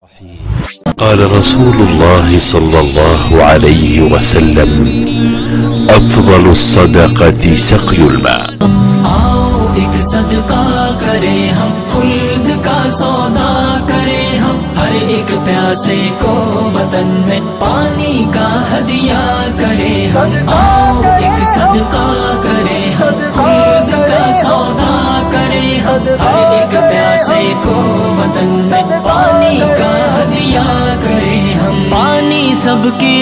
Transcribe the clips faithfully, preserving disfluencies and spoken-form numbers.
قال رسول الله صلى الله عليه وسلم افضل الصدقة سقي الماء. آؤ ایک صدقہ کریں ہم، خلد کا سودا کریں ہم، ہر ایک پیاسے کو وطن میں پانی کا ہدیہ کریں ہم. آؤ ایک صدقہ کریں ہم، خلد کا سودا کریں ہم، ہر ایک پیاسے کو وطن میں پانی کا ہدیہ کریں ہم. پانی سب کی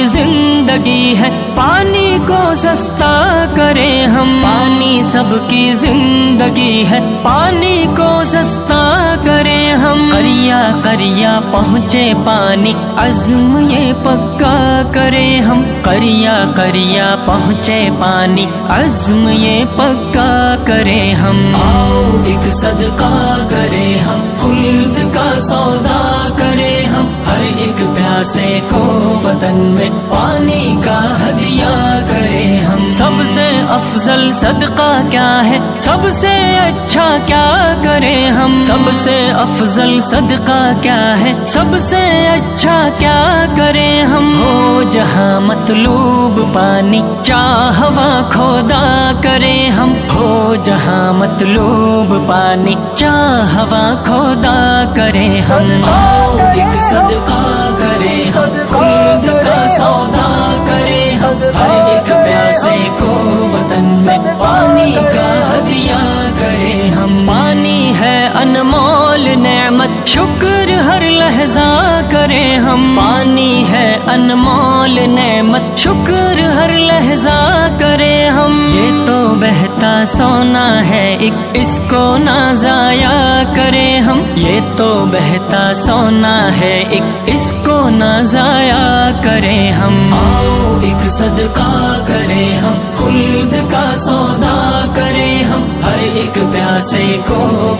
زندگی ہے، پانی کو سستا کریں ہم. پانی سب کی زندگی ہے، پانی کو سستا کریں ہم. قریا قریا پہنچے پانی، عزم یہ پکا کریں ہم. قریا قریا پہنچے پانی، عزم یہ پکا کریں ہم. آؤ ایک صدقہ کریں ہم، خلد کا سودا کریں ہم، ہر ایک پیاسے کو وطن میں پانی کا ہدیہ کریں ہم. سب سے افضل صدقہ کیا ہے، سب سے اچھا کیا کریں ہم. سب سے افضل صدقہ کیا ہے، سب سے اچھا کیا کریں ہم. ہو جہاں مطلوب پانی، چاہ ہوا کھودا کریں ہم. ہو جہاں مطلوب پانی، چاہ ہوا کھودا کریں ہم. آؤ ایک صدقہ کریں ہم، خلد کا سودا کریں ہم، ہر ایک پیاسے کو وطن میں پانی کا ہدیہ کریں ہم. پانی ہے انمول نعمت، شکر ہر لحظہ کریں ہم. پانی ہے انمول نعمت، شکر ہر لحظہ کریں ہم. یہ تو بہتا سونا ہے ایک، اس کو نہ ضائع کریں ہم. یہ تو بہتا سونا ہے ایک، اس کو نہ ضائع کریں ہم. آؤ ایک صدقہ کریں ہم، خلد کا سودا کریں ہم، ہر ایک پیاسے کو